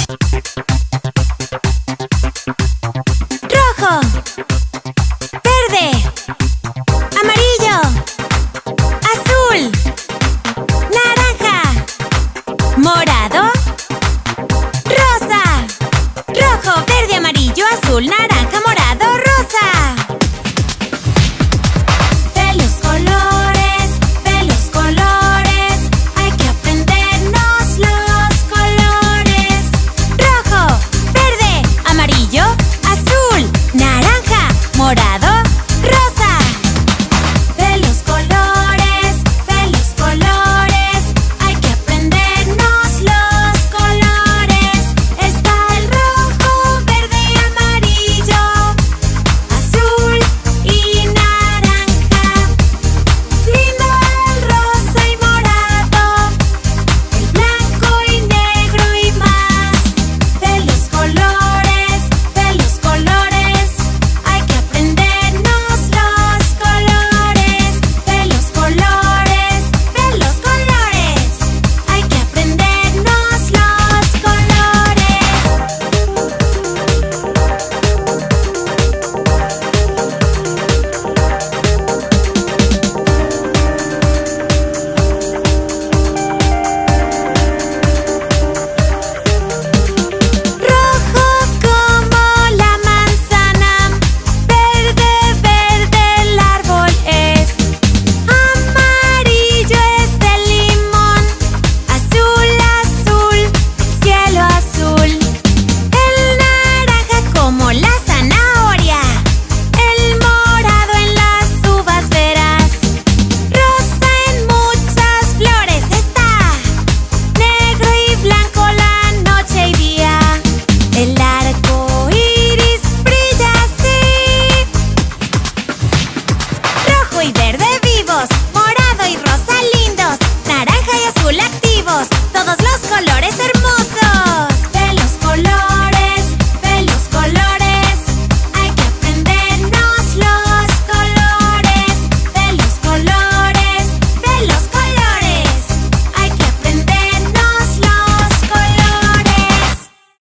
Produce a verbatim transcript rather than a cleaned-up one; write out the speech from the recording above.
Rojo, verde, amarillo, azul, naranja, morado, rosa. Rojo, verde, amarillo, azul, naranja, morado, rosa. De los colores, de los colores, hay que aprendernos los colores. Rojo, verde, amarillo, azul, naranja, morado, rosa. De los colores, de los colores, hay que aprendernos los colores. Está el rojo, verde y amarillo, azul y naranja. Lindo el rosa y morado, el blanco y negro y más. De los colores, de los colores, hay que aprendernos los colores. De los colores, de los colores, hay que aprendernos los colores. Rojo como la manzana, verde, verde el árbol es. Amarillo es el limón, azul, azul, cielo azul. El naranja como la zanahoria, el morado en las uvas verás. Rosa en muchas flores está, negro y blanco la noche y día. El arco iris brilla así. Rojo y verde vivos, morado y rosa lindos, naranja y azul activos.